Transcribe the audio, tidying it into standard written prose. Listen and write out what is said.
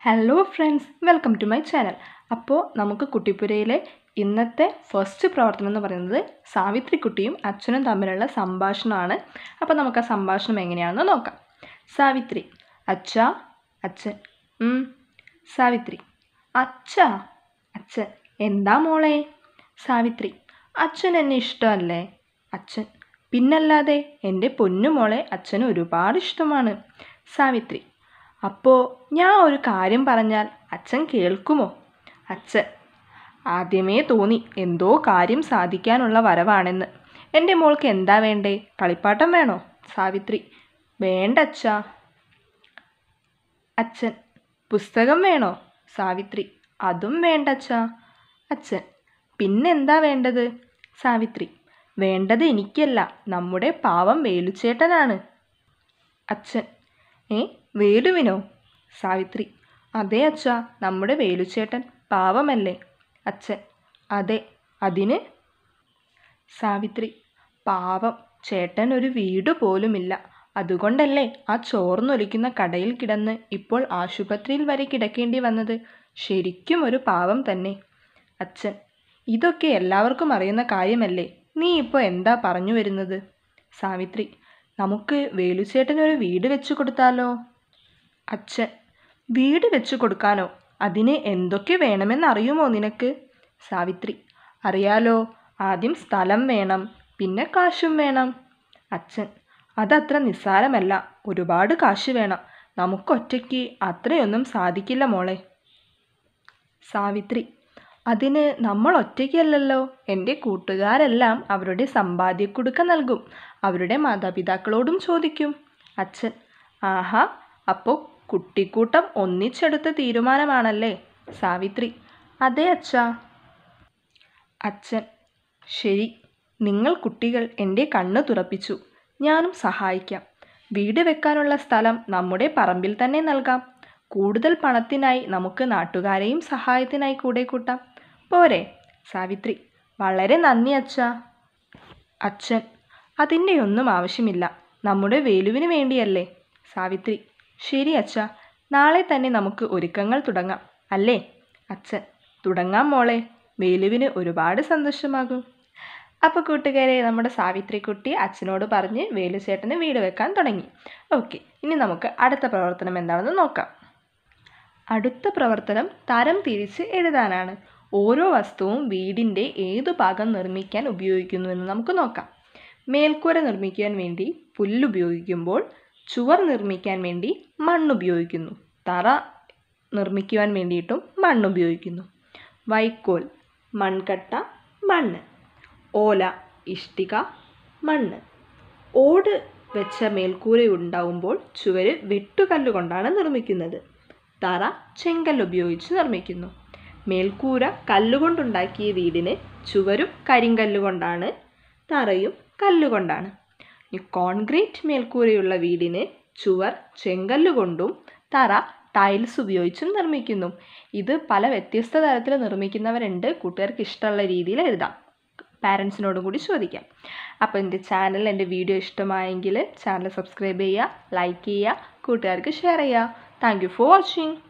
Hello friends, welcome to my channel. അപ്പോൾ നമുക്ക് കുട്ടിപ്പുരയിലെ ഇന്നത്തെ ഫസ്റ്റ് പ്രവർത്തനം എന്ന് പറയുന്നത് സാവിത്രിക്കുട്ടിയും അച്ഛനും തമ്മിലുള്ള സംഭാഷണമാണ്. അപ്പോൾ നമുക്ക് ആ സംഭാഷണം എങ്ങനെയാണെന്ന് നോക്കാം. സാവിത്രി: അച്ഛാ. അച്ഛൻ: സാവിത്രി: അച്ഛാ. അച്ഛൻ: എന്താ മോളെ? സാവിത്രി: അച്ഛൻ എന്നെ ഇഷ്ടമല്ലേ? അച്ഛൻ: പിന്നല്ലാതെ, എൻ്റെ പൊന്നുമോളെ അച്ഛന് ഒരുപാട് ഇഷ്ടമാണ്. സാവിത്രി: അപ്പോൾ ഞാൻ ഒരു കാര്യം പറഞ്ഞാൽ അച്ഛൻ കേൾക്കുമോ? അച്ഛൻ: ആദ്യമേ തോന്നി എന്തോ കാര്യം സാധിക്കാനുള്ള വരവാണെന്ന്. എൻ്റെ മോൾക്ക് എന്താ വേണ്ടേ? കളിപ്പാട്ടം വേണോ? സാവിത്രി: വേണ്ട അച്ഛാ. അച്ഛൻ: പുസ്തകം വേണോ? സാവിത്രി: അതും വേണ്ട അച്ഛാ. അച്ഛൻ: പിന്നെന്താ വേണ്ടത്? സാവിത്രി: വേണ്ടത് എനിക്കല്ല, നമ്മുടെ പാവം വേലുച്ചേട്ടനാണ്. അച്ഛൻ: വേലുവിനോ? സാവിത്രി: അതെ അച്ഛാ, നമ്മുടെ വേലുച്ചേട്ടൻ പാവമല്ലേ? അച്ഛൻ: അതെ, അതിന്? സാവിത്രി: പാവം ചേട്ടൻ ഒരു വീട് പോലുമില്ല. അതുകൊണ്ടല്ലേ ആ ചോർന്നൊലിക്കുന്ന കടയിൽ കിടന്ന് ഇപ്പോൾ ആശുപത്രിയിൽ വരെ കിടക്കേണ്ടി വന്നത്. ശരിക്കും ഒരു പാവം തന്നെ. അച്ഛൻ: ഇതൊക്കെ എല്ലാവർക്കും അറിയുന്ന കാര്യമല്ലേ, നീ ഇപ്പോൾ എന്താ പറഞ്ഞു വരുന്നത്? സാവിത്രി: നമുക്ക് വേലുച്ചേട്ടനൊരു വീട് വെച്ചു കൊടുത്താലോ? അച്ഛൻ: വീട് വെച്ചു കൊടുക്കാനോ? അതിന് എന്തൊക്കെ വേണമെന്നറിയുമോ നിനക്ക്? സാവിത്രി: അറിയാലോ. ആദ്യം സ്ഥലം വേണം, പിന്നെ കാശും വേണം. അച്ഛൻ: അതത്ര നിസ്സാരമല്ല, ഒരുപാട് കാശ് വേണം. നമുക്കൊറ്റയ്ക്ക് അത്രയൊന്നും സാധിക്കില്ല മോളെ. സാവിത്രി: അതിന് നമ്മൾ ഒറ്റയ്ക്കല്ലല്ലോ. എൻ്റെ കൂട്ടുകാരെല്ലാം അവരുടെ സമ്പാദ്യക്കുടുക്ക നൽകും. അവരുടെ മാതാപിതാക്കളോടും ചോദിക്കും. അച്ഛൻ: ആഹാ, അപ്പോൾ കുട്ടിക്കൂട്ടം ഒന്നിച്ചെടുത്ത തീരുമാനമാണല്ലേ? സാവിത്രി: അതെ അച്ഛാ. അച്ഛൻ: ശരി, നിങ്ങൾ കുട്ടികൾ എൻ്റെ കണ്ണ് തുറപ്പിച്ചു. ഞാനും സഹായിക്കാം. വീട് വെക്കാനുള്ള സ്ഥലം നമ്മുടെ പറമ്പിൽ തന്നെ നൽകാം. കൂടുതൽ പണത്തിനായി നമുക്ക് നാട്ടുകാരെയും സഹായത്തിനായി കൂടെ കൂട്ടാം. പോരെ? സാവിത്രി: വളരെ നന്ദി അച്ഛാ. അച്ഛൻ: അതിൻ്റെയൊന്നും ആവശ്യമില്ല, നമ്മുടെ വേലുവിന് വേണ്ടിയല്ലേ. സാവിത്രി: ശരി അച്ഛാ, നാളെ തന്നെ നമുക്ക് ഒരുക്കങ്ങൾ തുടങ്ങാം, അല്ലേ? അച്ഛൻ: തുടങ്ങാം മോളെ, വേലുവിന് ഒരുപാട് സന്തോഷമാകും. അപ്പോൾ കൂട്ടുകാരെ, നമ്മുടെ സാവിത്രിക്കുട്ടി അച്ഛനോട് പറഞ്ഞ് വേലുചേട്ടന് വീട് വെക്കാൻ തുടങ്ങി. ഓക്കെ, ഇനി നമുക്ക് അടുത്ത പ്രവർത്തനം എന്താണെന്ന് നോക്കാം. അടുത്ത പ്രവർത്തനം തരം തിരിച്ച് എഴുതാനാണ്. ഓരോ വസ്തുവും വീടിൻ്റെ ഏതു ഭാഗം നിർമ്മിക്കാൻ ഉപയോഗിക്കുന്നു എന്ന് നമുക്ക് നോക്കാം. മേൽക്കൂര നിർമ്മിക്കാൻ വേണ്ടി പുല്ലുപയോഗിക്കുമ്പോൾ, ചുവർ നിർമ്മിക്കാൻ വേണ്ടി മണ്ണുപയോഗിക്കുന്നു. തറ നിർമ്മിക്കുവാൻ വേണ്ടിയിട്ടും മണ്ണുപയോഗിക്കുന്നു. വൈക്കോൽ, മൺകട്ട, മണ്ണ്. ഓല, ഇഷ്ടിക, മണ്ണ്. ഓട് വെച്ച മേൽക്കൂരയുണ്ടാവുമ്പോൾ ചുവര് വെട്ടുകല്ലുകൊണ്ടാണ് നിർമ്മിക്കുന്നത്. തറ ചെങ്കല്ലുപയോഗിച്ച് നിർമ്മിക്കുന്നു. മേൽക്കൂര കല്ലുകൊണ്ടുണ്ടാക്കിയ വീടിന് ചുവരും കരിങ്കല്ലുകൊണ്ടാണ്, തറയും കല്ലുകൊണ്ടാണ്. കോൺക്രീറ്റ് മേൽക്കൂരയുള്ള വീടിന് ചുവർ ചെങ്കല്ലുകൊണ്ടും തറ ടൈൽസ് ഉപയോഗിച്ചും നിർമ്മിക്കുന്നു. ഇത് പല വ്യത്യസ്ത തരത്തിൽ നിർമ്മിക്കുന്നവരുണ്ട്. കൂട്ടുകാർക്ക് ഇഷ്ടമുള്ള രീതിയിൽ എഴുതാം. പാരൻസിനോടും കൂടി ചോദിക്കാം. അപ്പോൾ എൻ്റെ വീഡിയോ ഇഷ്ടമായെങ്കിൽ ചാനൽ സബ്സ്ക്രൈബ് ചെയ്യുക, ലൈക്ക് ചെയ്യുക, കൂട്ടുകാർക്ക് ഷെയർ ചെയ്യുക. Thank you for watching.